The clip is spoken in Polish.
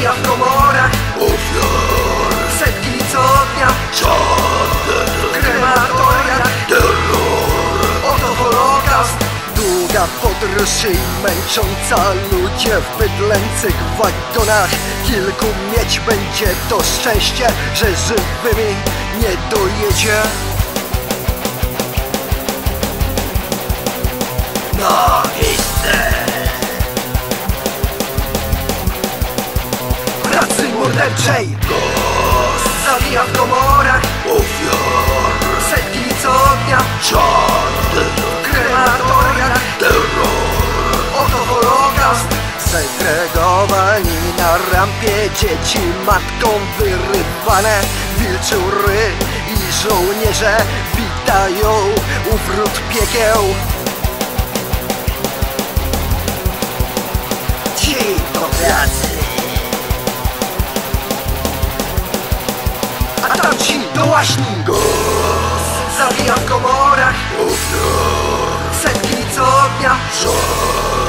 zabija w komorach ofiar, setki co dnia, czarne krematoriach, terror. oto Holokaust. Długa podróż i męcząca, ludzie w bydlęcych wagonach. Kilku mieć będzie to szczęście, że żywymi nie dojedzie. Na miejsce Pracy morderczej gaz, zabija w komorach ofiar, setki co dnia, czarne krematoriach, terror. oto Holokaust. Segregowani na rampie, dzieci matką wyrywane. Wilczury i żołnierze witają u wrót piekieł. Ci do pracy, A tamci do łaźni zabija w komorach ofiar, setki co dnia, czarne